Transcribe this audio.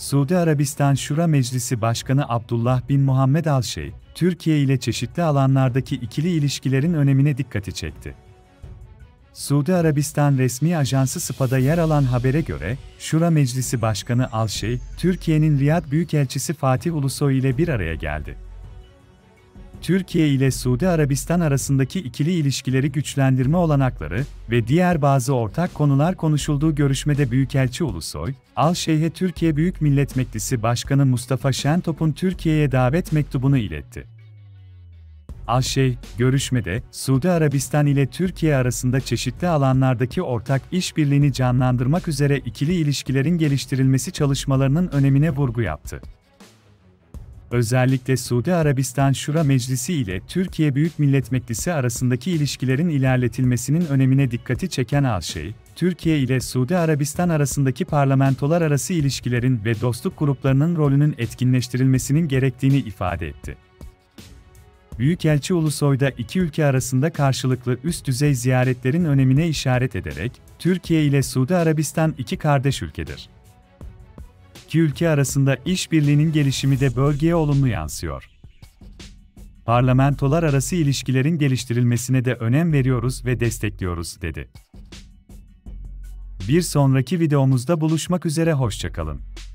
Suudi Arabistan Şura Meclisi Başkanı Abdullah bin Muhammed Al-Şeyh, Türkiye ile çeşitli alanlardaki ikili ilişkilerin önemine dikkati çekti. Suudi Arabistan resmi ajansı SPA'da yer alan habere göre, Şura Meclisi Başkanı Al-Şeyh, Türkiye'nin Riyad Büyükelçisi Fatih Ulusoy ile bir araya geldi. Türkiye ile Suudi Arabistan arasındaki ikili ilişkileri güçlendirme olanakları ve diğer bazı ortak konular konuşulduğu görüşmede Büyükelçi Ulusoy, Al-Şeyh'e Türkiye Büyük Millet Meclisi Başkanı Mustafa Şentop'un Türkiye'ye davet mektubunu iletti. Al-Şeyh, görüşmede, Suudi Arabistan ile Türkiye arasında çeşitli alanlardaki ortak işbirliğini canlandırmak üzere ikili ilişkilerin geliştirilmesi çalışmalarının önemine vurgu yaptı. Özellikle Suudi Arabistan Şura Meclisi ile Türkiye Büyük Millet Meclisi arasındaki ilişkilerin ilerletilmesinin önemine dikkati çeken Al-Şeyh, Türkiye ile Suudi Arabistan arasındaki parlamentolar arası ilişkilerin ve dostluk gruplarının rolünün etkinleştirilmesinin gerektiğini ifade etti. Büyükelçi Ulusoy da iki ülke arasında karşılıklı üst düzey ziyaretlerin önemine işaret ederek, Türkiye ile Suudi Arabistan iki kardeş ülkedir. İki ülke arasında işbirliğinin gelişimi de bölgeye olumlu yansıyor. Parlamentolar arası ilişkilerin geliştirilmesine de önem veriyoruz ve destekliyoruz, dedi. Bir sonraki videomuzda buluşmak üzere, hoşça kalın.